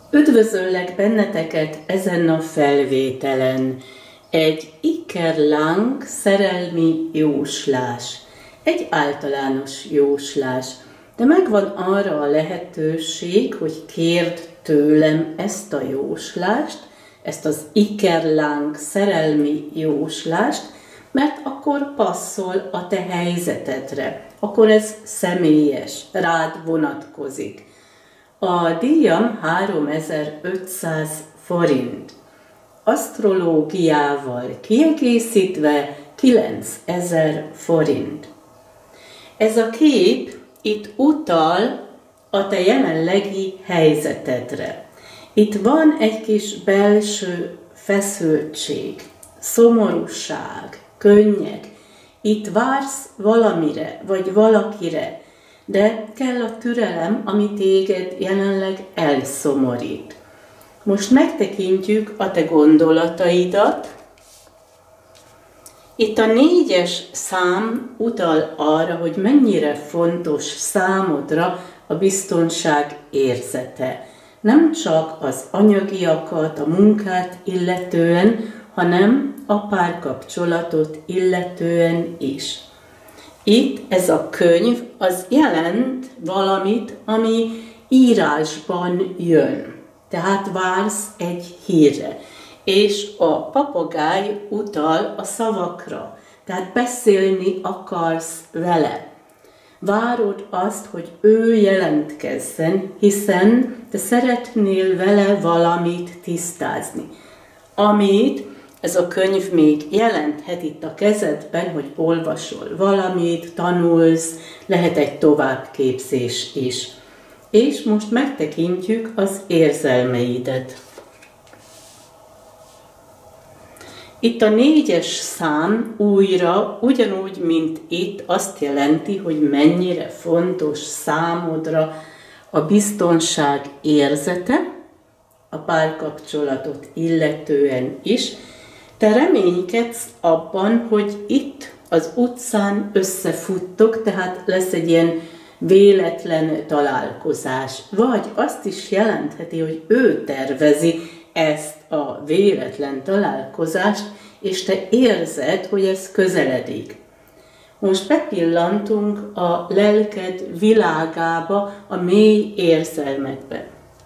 Üdvözöllek benneteket ezen a felvételen. Egy ikerláng szerelmi jóslás. Egy általános jóslás. De megvan arra a lehetőség, hogy kérd tőlem ezt a jóslást, ezt az ikerláng szerelmi jóslást, mert akkor passzol a te helyzetedre. Akkor ez személyes, rád vonatkozik. A díjam 3500 forint. Asztrológiával kiegészítve 9000 forint. Ez a kép itt utal a te jelenlegi helyzetedre. Itt van egy kis belső feszültség, szomorúság, könnyek. Itt vársz valamire, vagy valakire, de kell a türelem, ami téged jelenleg elszomorít. Most megtekintjük a te gondolataidat. Itt a 4-es szám utal arra, hogy mennyire fontos számodra a biztonság érzete. Nem csak az anyagiakat, a munkát illetően, hanem a párkapcsolatot illetően is. Itt ez a könyv az jelent valamit, ami írásban jön. Tehát vársz egy hírre. És a papagáj utal a szavakra. Tehát beszélni akarsz vele. Várod azt, hogy ő jelentkezzen, hiszen te szeretnél vele valamit tisztázni. Amit ez a könyv még jelenthet itt a kezedben, hogy olvasol valamit, tanulsz, lehet egy továbbképzés is. És most megtekintjük az érzelmeidet. Itt a 4-es szám újra, ugyanúgy, mint itt, azt jelenti, hogy mennyire fontos számodra a biztonság érzete, a párkapcsolatot illetően is. Te reménykedsz abban, hogy itt az utcán összefuttok, tehát lesz egy ilyen véletlen találkozás. Vagy azt is jelentheti, hogy ő tervezi ezt a véletlen találkozást, és te érzed, hogy ez közeledik. Most bepillantunk a lelked világába, a mély érzelmekbe.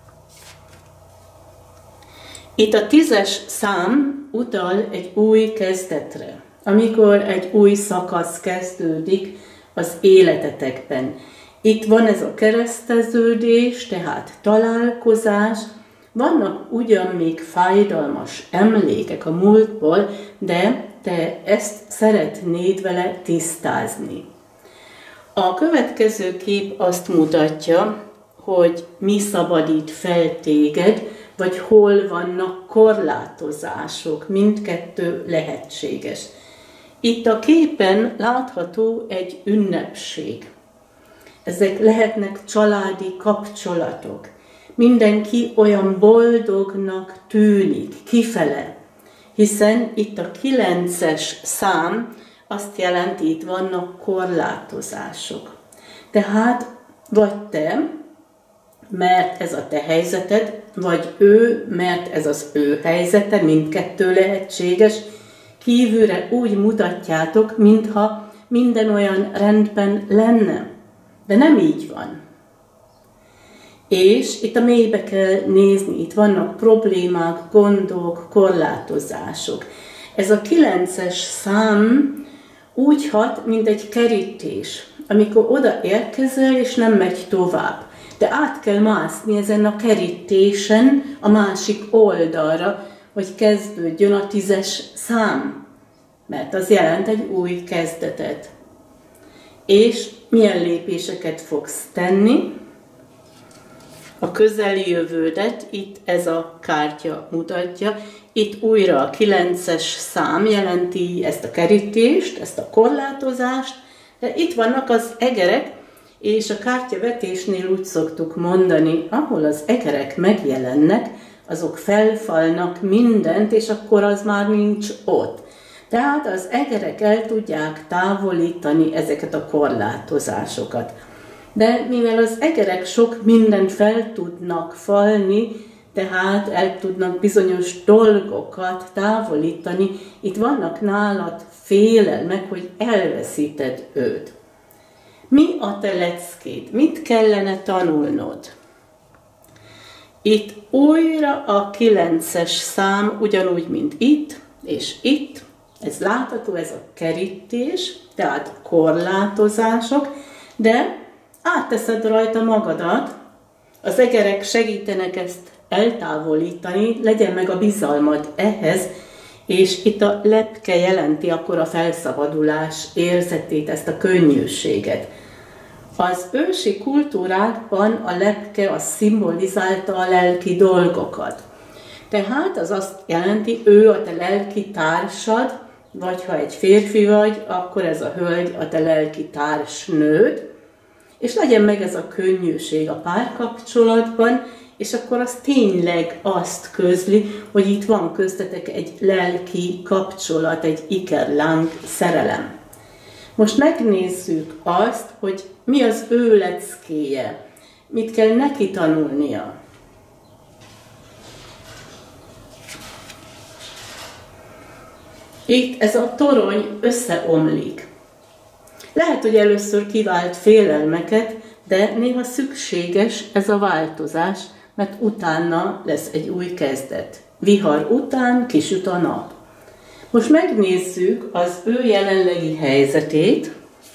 Itt a 10-es szám utal egy új kezdetre, amikor egy új szakasz kezdődik az életetekben. Itt van ez a kereszteződés, tehát találkozás, vannak ugyan még fájdalmas emlékek a múltból, de te ezt szeretnéd vele tisztázni. A következő kép azt mutatja, hogy mi szabadít fel téged, vagy hol vannak korlátozások, mindkettő lehetséges. Itt a képen látható egy ünnepség. Ezek lehetnek családi kapcsolatok. Mindenki olyan boldognak tűnik kifele, hiszen itt a 9-es szám azt jelenti, itt vannak korlátozások. Tehát vagy te, mert ez a te helyzeted, vagy ő, mert ez az ő helyzete, mindkettő lehetséges, kívülre úgy mutatjátok, mintha minden olyan rendben lenne. De nem így van. És itt a mélybe kell nézni, itt vannak problémák, gondok, korlátozások. Ez a 9-es szám úgy hat, mint egy kerítés, amikor oda érkezel, és nem megy tovább. De át kell mászni ezen a kerítésen a másik oldalra, hogy kezdődjön a 10-es szám, mert az jelent egy új kezdetet. És milyen lépéseket fogsz tenni? A közeli jövődet itt ez a kártya mutatja. Itt újra a 9-es szám jelenti ezt a kerítést, ezt a korlátozást, de itt vannak az egerek, és a kártyavetésnél úgy szoktuk mondani, ahol az egerek megjelennek, azok felfalnak mindent, és akkor az már nincs ott. Tehát az egerek el tudják távolítani ezeket a korlátozásokat. De mivel az egerek sok mindent fel tudnak falni, tehát el tudnak bizonyos dolgokat távolítani. Itt vannak nálad félelmek, hogy elveszíted őt. Mi a te leckéd? Mit kellene tanulnod? Itt újra a 9-es szám, ugyanúgy, mint itt és itt. Ez látható, ez a kerítés, tehát korlátozások, de átteszed rajta magadat, az egerek segítenek ezt eltávolítani, legyen meg a bizalmad ehhez, és itt a lepke jelenti akkor a felszabadulás érzetét, ezt a könnyűséget. Az ősi kultúrákban a lepke az szimbolizálta a lelki dolgokat. Tehát az azt jelenti, ő a te lelki társad, vagy ha egy férfi vagy, akkor ez a hölgy a te lelki társnőd, és legyen meg ez a könnyűség a párkapcsolatban, és akkor az tényleg azt közli, hogy itt van köztetek egy lelki kapcsolat, egy ikerláng szerelem. Most megnézzük azt, hogy mi az ő leckéje, mit kell neki tanulnia. Itt ez a torony összeomlik. Lehet, hogy először kivált félelmeket, de néha szükséges ez a változás, mert utána lesz egy új kezdet. Vihar után kisüt a nap. Most megnézzük az ő jelenlegi helyzetét.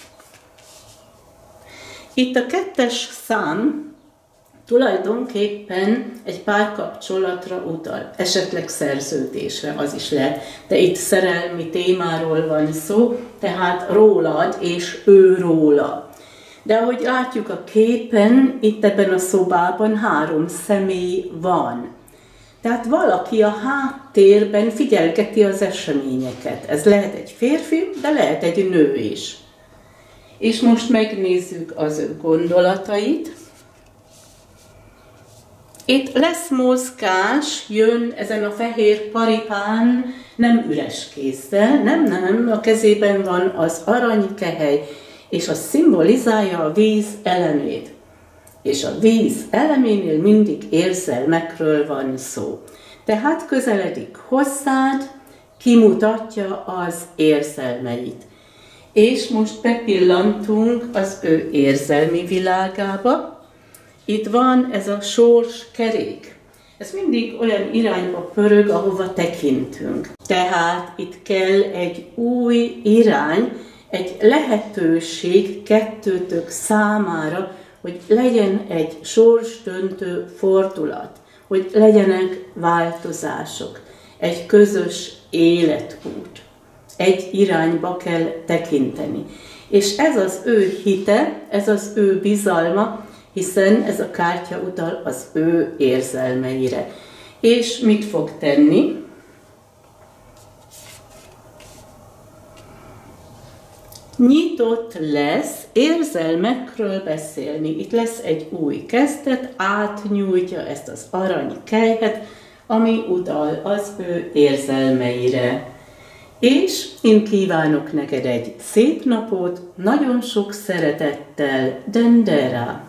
Itt a 2-es szám tulajdonképpen egy párkapcsolatra utal, esetleg szerződésre, az is lehet, de itt szerelmi témáról van szó, tehát rólad és ő róla. De ahogy látjuk a képen, itt ebben a szobában 3 személy van. Tehát valaki a háttérben figyelgeti az eseményeket. Ez lehet egy férfi, de lehet egy nő is. És most megnézzük az ő gondolatait. Itt lesz mozgás, jön ezen a fehér paripán, nem üres kézzel, nem, a kezében van az aranykehely, és az szimbolizálja a víz elemét. És a víz eleménél mindig érzelmekről van szó. Tehát közeledik hozzád, kimutatja az érzelmeit. És most bepillantunk az ő érzelmi világába. Itt van ez a sorskerék. Ez mindig olyan irányba pörög, ahova tekintünk. Tehát itt kell egy új irány, egy lehetőség kettőtök számára, hogy legyen egy sorsdöntő fordulat, hogy legyenek változások, egy közös életút. Egy irányba kell tekinteni. És ez az ő hite, ez az ő bizalma, hiszen ez a kártya utal az ő érzelmeire. És mit fog tenni? Nyitott lesz érzelmekről beszélni. Itt lesz egy új kezdet, átnyújtja ezt az aranykelyhet, ami utal az ő érzelmeire. És én kívánok neked egy szép napot, nagyon sok szeretettel, Dendera!